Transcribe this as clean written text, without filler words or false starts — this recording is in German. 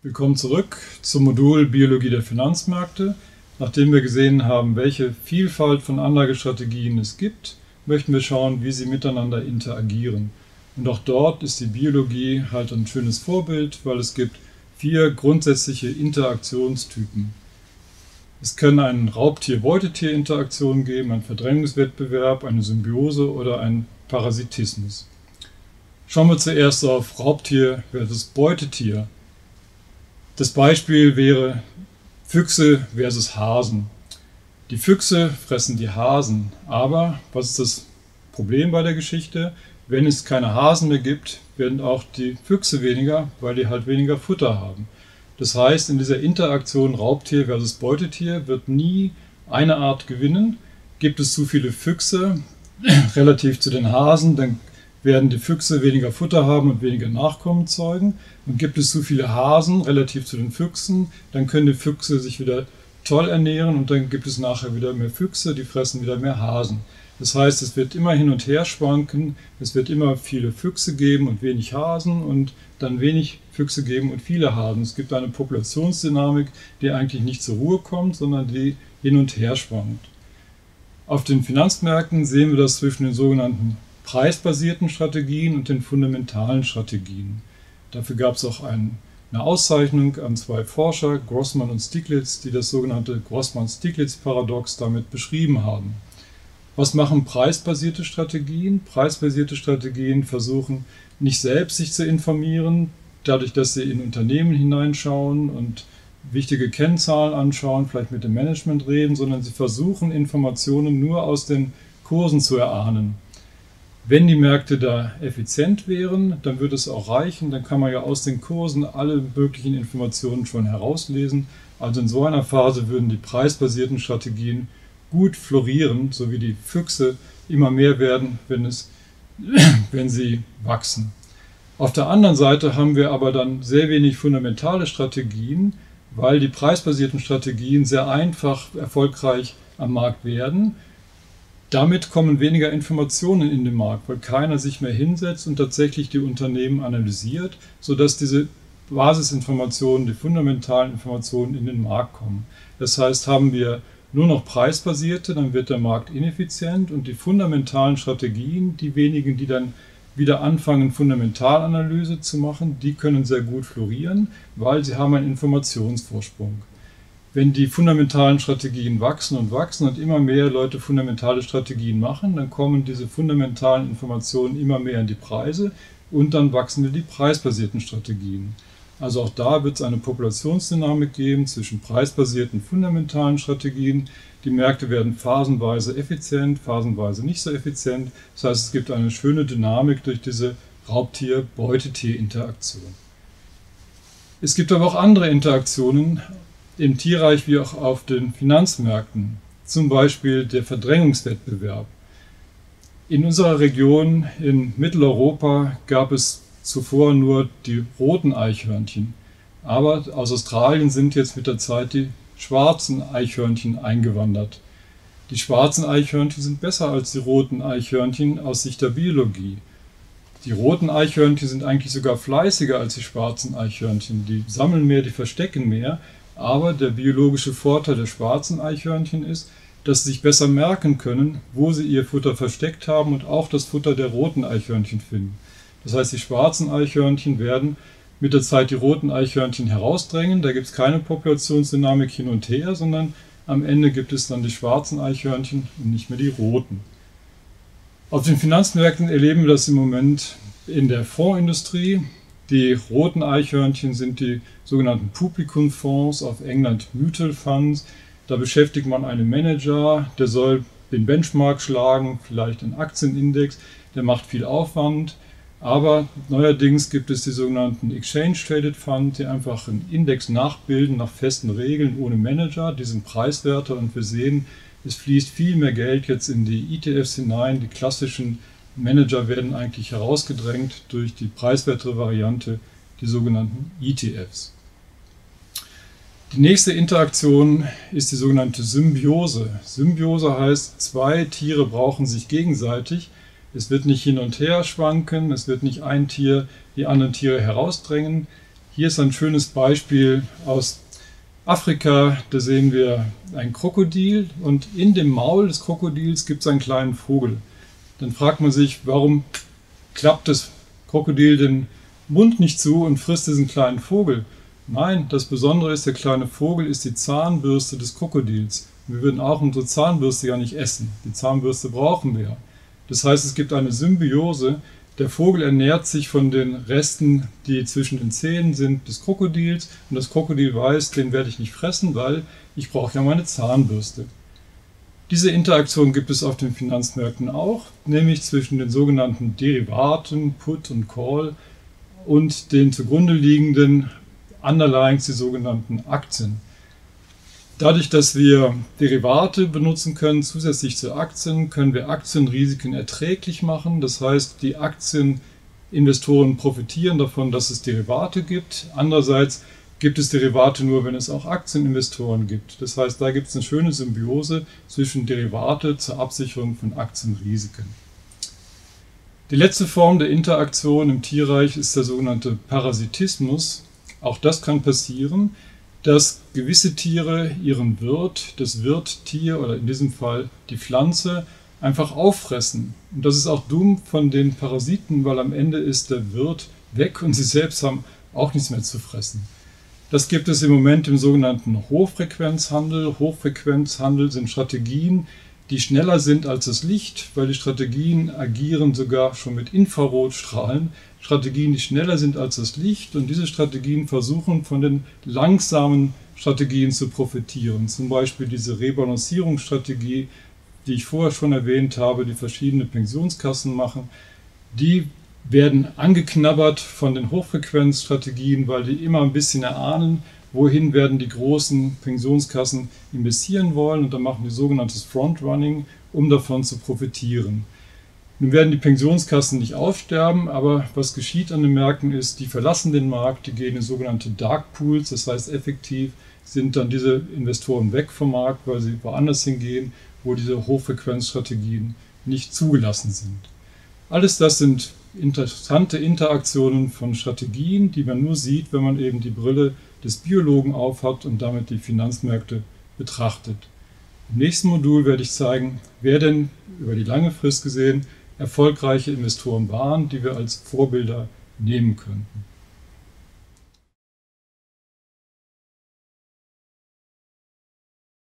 Willkommen zurück zum Modul Biologie der Finanzmärkte. Nachdem wir gesehen haben, welche Vielfalt von Anlagestrategien es gibt, möchten wir schauen, wie sie miteinander interagieren. Und auch dort ist die Biologie halt ein schönes Vorbild, weil es gibt 4 grundsätzliche Interaktionstypen. Es können eine Raubtier-Beutetier-Interaktion geben, einen Verdrängungswettbewerb, eine Symbiose oder einen Parasitismus. Schauen wir zuerst auf Raubtier versus Beutetier. Das Beispiel wäre Füchse versus Hasen. Die Füchse fressen die Hasen, aber was ist das Problem bei der Geschichte? Wenn es keine Hasen mehr gibt, werden auch die Füchse weniger, weil die halt weniger Futter haben. Das heißt, in dieser Interaktion Raubtier versus Beutetier wird nie eine Art gewinnen. Gibt es zu viele Füchse relativ zu den Hasen, dann werden die Füchse weniger Futter haben und weniger Nachkommen zeugen. Und gibt es zu viele Hasen relativ zu den Füchsen, dann können die Füchse sich wieder toll ernähren und dann gibt es nachher wieder mehr Füchse, die fressen wieder mehr Hasen. Das heißt, es wird immer hin und her schwanken, es wird immer viele Füchse geben und wenig Hasen und dann wenig Füchse geben und viele Hasen. Es gibt eine Populationsdynamik, die eigentlich nicht zur Ruhe kommt, sondern die hin und her schwankt. Auf den Finanzmärkten sehen wir das zwischen den sogenannten preisbasierten Strategien und den fundamentalen Strategien. Dafür gab es auch eine Auszeichnung an 2 Forscher, Grossman und Stiglitz, die das sogenannte Grossman-Stiglitz-Paradox damit beschrieben haben. Was machen preisbasierte Strategien? Preisbasierte Strategien versuchen nicht selbst sich zu informieren, dadurch, dass sie in Unternehmen hineinschauen und wichtige Kennzahlen anschauen, vielleicht mit dem Management reden, sondern sie versuchen Informationen nur aus den Kursen zu erahnen. Wenn die Märkte da effizient wären, dann würde es auch reichen, dann kann man ja aus den Kursen alle möglichen Informationen schon herauslesen. Also in so einer Phase würden die preisbasierten Strategien gut florieren, so wie die Füchse immer mehr werden, wenn sie wachsen. Auf der anderen Seite haben wir aber dann sehr wenig fundamentale Strategien, weil die preisbasierten Strategien sehr einfach erfolgreich am Markt werden. Damit kommen weniger Informationen in den Markt, weil keiner sich mehr hinsetzt und tatsächlich die Unternehmen analysiert, sodass diese Basisinformationen, die fundamentalen Informationen in den Markt kommen. Das heißt, haben wir nur noch preisbasierte, dann wird der Markt ineffizient und die fundamentalen Strategien, die wenigen, die dann wieder anfangen, Fundamentalanalyse zu machen, die können sehr gut florieren, weil sie haben einen Informationsvorsprung. Wenn die fundamentalen Strategien wachsen und immer mehr Leute fundamentale Strategien machen, dann kommen diese fundamentalen Informationen immer mehr in die Preise und dann wachsen die preisbasierten Strategien. Also auch da wird es eine Populationsdynamik geben zwischen preisbasierten fundamentalen Strategien. Die Märkte werden phasenweise effizient, phasenweise nicht so effizient. Das heißt, es gibt eine schöne Dynamik durch diese Raubtier-Beutetier-Interaktion. Es gibt aber auch andere Interaktionen im Tierreich wie auch auf den Finanzmärkten, zum Beispiel der Verdrängungswettbewerb. In unserer Region in Mitteleuropa gab es zuvor nur die roten Eichhörnchen, aber aus Australien sind jetzt mit der Zeit die schwarzen Eichhörnchen eingewandert. Die schwarzen Eichhörnchen sind besser als die roten Eichhörnchen aus Sicht der Biologie. Die roten Eichhörnchen sind eigentlich sogar fleißiger als die schwarzen Eichhörnchen. Die sammeln mehr, die verstecken mehr. Aber der biologische Vorteil der schwarzen Eichhörnchen ist, dass sie sich besser merken können, wo sie ihr Futter versteckt haben und auch das Futter der roten Eichhörnchen finden. Das heißt, die schwarzen Eichhörnchen werden mit der Zeit die roten Eichhörnchen herausdrängen. Da gibt es keine Populationsdynamik hin und her, sondern am Ende gibt es dann die schwarzen Eichhörnchen und nicht mehr die roten. Auf den Finanzmärkten erleben wir das im Moment in der Fondsindustrie. Die roten Eichhörnchen sind die sogenannten Publikumfonds, auf England Mutual Funds. Da beschäftigt man einen Manager, der soll den Benchmark schlagen, vielleicht einen Aktienindex, der macht viel Aufwand. Aber neuerdings gibt es die sogenannten Exchange Traded Funds, die einfach einen Index nachbilden nach festen Regeln ohne Manager. Die sind preiswerter und wir sehen, es fließt viel mehr Geld jetzt in die ETFs hinein. Die klassischen Manager werden eigentlich herausgedrängt durch die preiswertere Variante, die sogenannten ETFs. Die nächste Interaktion ist die sogenannte Symbiose. Symbiose heißt, 2 Tiere brauchen sich gegenseitig. Es wird nicht hin und her schwanken, es wird nicht ein Tier die anderen Tiere herausdrängen. Hier ist ein schönes Beispiel aus Afrika. Da sehen wir ein Krokodil und in dem Maul des Krokodils gibt es einen kleinen Vogel. Dann fragt man sich, warum klappt das Krokodil den Mund nicht zu und frisst diesen kleinen Vogel? Nein, das Besondere ist, der kleine Vogel ist die Zahnbürste des Krokodils. Wir würden auch unsere Zahnbürste ja nicht essen. Die Zahnbürste brauchen wir. Das heißt, es gibt eine Symbiose. Der Vogel ernährt sich von den Resten, die zwischen den Zähnen sind, des Krokodils. Und das Krokodil weiß, den werde ich nicht fressen, weil ich brauche ja meine Zahnbürste. Diese Interaktion gibt es auf den Finanzmärkten auch, nämlich zwischen den sogenannten Derivaten, Put und Call, und den zugrunde liegenden Underlyings, die sogenannten Aktien. Dadurch, dass wir Derivate benutzen können, zusätzlich zu Aktien, können wir Aktienrisiken erträglich machen. Das heißt, die Aktieninvestoren profitieren davon, dass es Derivate gibt. Andererseits gibt es Derivate nur, wenn es auch Aktieninvestoren gibt. Das heißt, da gibt es eine schöne Symbiose zwischen Derivate zur Absicherung von Aktienrisiken. Die letzte Form der Interaktion im Tierreich ist der sogenannte Parasitismus. Auch das kann passieren, dass gewisse Tiere ihren Wirt, das Wirttier oder in diesem Fall die Pflanze, einfach auffressen. Und das ist auch dumm von den Parasiten, weil am Ende ist der Wirt weg und sie selbst haben auch nichts mehr zu fressen. Das gibt es im Moment im sogenannten Hochfrequenzhandel. Hochfrequenzhandel sind Strategien, die schneller sind als das Licht, weil die Strategien agieren sogar schon mit Infrarotstrahlen. Strategien, die schneller sind als das Licht, und diese Strategien versuchen von den langsamen Strategien zu profitieren. Zum Beispiel diese Rebalancierungsstrategie, die ich vorher schon erwähnt habe, die verschiedene Pensionskassen machen, die werden angeknabbert von den Hochfrequenzstrategien, weil die immer ein bisschen erahnen, wohin werden die großen Pensionskassen investieren wollen, und dann machen die sogenanntes Frontrunning, um davon zu profitieren. Nun werden die Pensionskassen nicht aussterben, aber was geschieht an den Märkten ist, die verlassen den Markt, die gehen in sogenannte Dark Pools, das heißt effektiv sind dann diese Investoren weg vom Markt, weil sie woanders hingehen, wo diese Hochfrequenzstrategien nicht zugelassen sind. Alles das sind interessante Interaktionen von Strategien, die man nur sieht, wenn man eben die Brille des Biologen aufhat und damit die Finanzmärkte betrachtet. Im nächsten Modul werde ich zeigen, wer denn über die lange Frist gesehen erfolgreiche Investoren waren, die wir als Vorbilder nehmen könnten.